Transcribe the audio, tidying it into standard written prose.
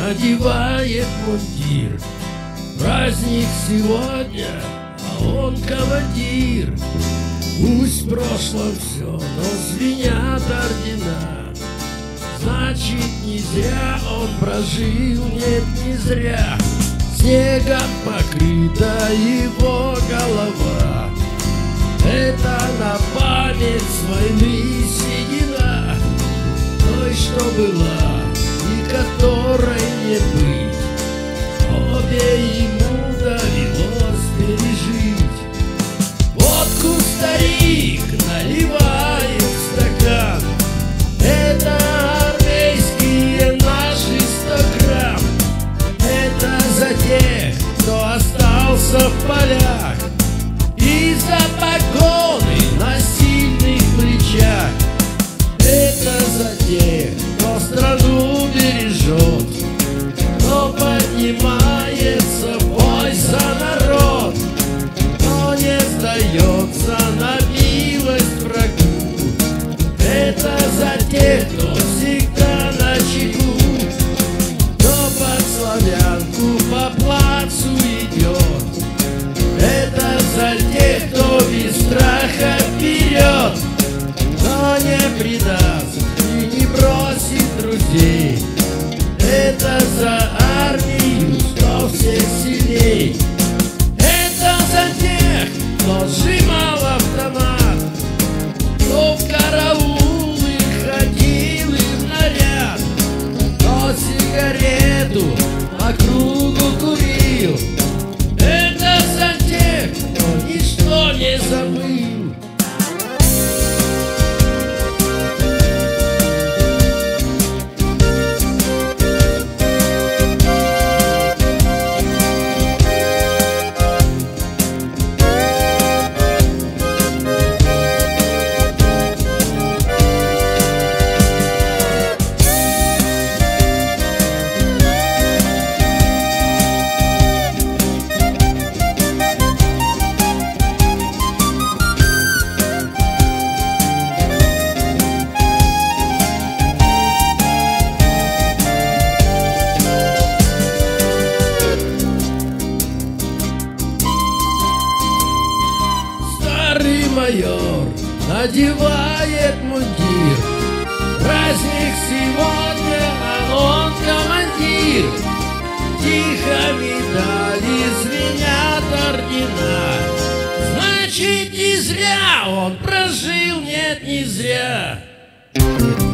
надевает мундир. Праздник сегодня, а он командир. Пусть в прошлом все, но звенят ордена. Значит, не зря он прожил, нет, не зря. Снегом покрыта его голова. Это на память с войны седина, той, что была и которой не быть. Обе ему довелось пережить. Водку старик наливает в стакан. Это армейские наши 100 грамм. Это за тех, кто остался в полях, и за погоны на сильных плечах. Это за тех, кто страну бережет, кто поднимается в бой за народ, кто не сдается на милость врагу. Это за тех, кто всегда на чеку, кто под славянку по плацу идет. Это за тех, кто без страха вперед, кто не предаст и не бросит друзей. Это за армию, что всех сильней. Это за тех, кто сжимал автомат, кто в караулы ходил и в наряд, кто сигарету по кругу курил. Это за тех, кто ничто не забыл. Майор надевает мундир. Праздник сегодня, а он командир. Тихо медали звенят ордена. Значит, не зря он прожил, нет, не зря.